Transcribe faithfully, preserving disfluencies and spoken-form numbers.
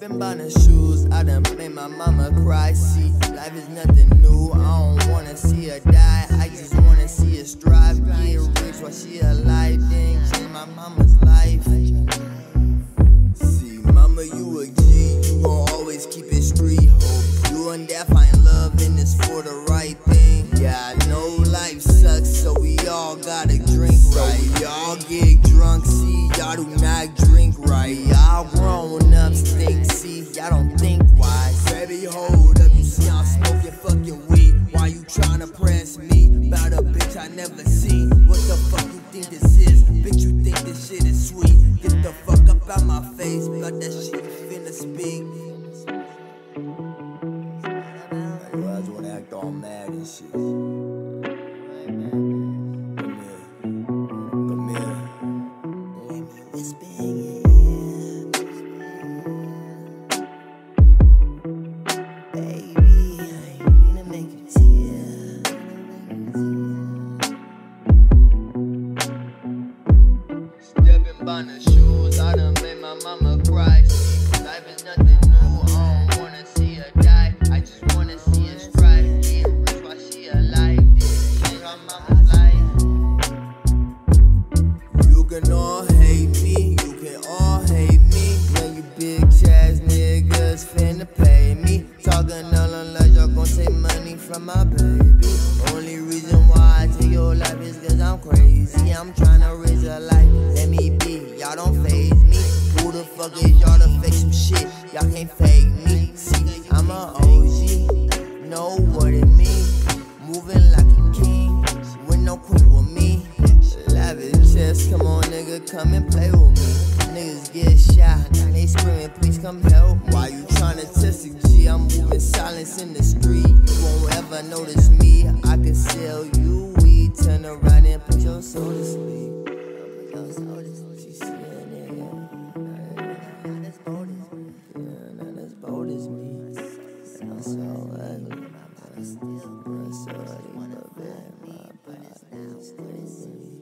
Stepping by the shoes, I done made my mama cry. See, life is nothing new, I don't wanna see her die. I just wanna see her strive, get rich while she alive, then change my mama's life. See, mama, you a G, you gon' always keep it street. Hope you and dad find love and it's for the right thing. Yeah, I know life sucks, so we all gotta drink right. So we all get drunk, see, y'all do not drink right. Y'all grown up stink, see, y'all don't think wise. Baby, hold up, you see I'm smoking fucking weed. Why you tryna press me? About a bitch I never seen. What the fuck you think this is? Bitch, you think this shit is sweet? Get the fuck up out my face, about that shit you finna speak. I just wanna act all mad and shit. BANA shoes, I done made my mama cry. See, life is nothing new, I don't wanna see her die. I just wanna see her strive, get rich while she alive, then change my mama's life. You can all hate me, you can all hate me. When you bitch ass niggas finna pay me. Talking all unless y'all gon' take money from my baby. Only reason why I take your life is cause I'm crazy. I'm tryna raise a life, let me be. Y'all don't faze me. Who the fuck is y'all to fake some shit? Y'all can't fake me. See, I'm a O G, know what it mean. Moving like a king, with no queen with me. Lavish chest, come on nigga, come and play with me. Niggas get shot, they screaming, please come help. Why you tryna test the G? I'm moving silence in the street. You won't ever notice me. I could sell you weed, turn around and put your soul to sleep. I'm so ugly. I'm so ugly.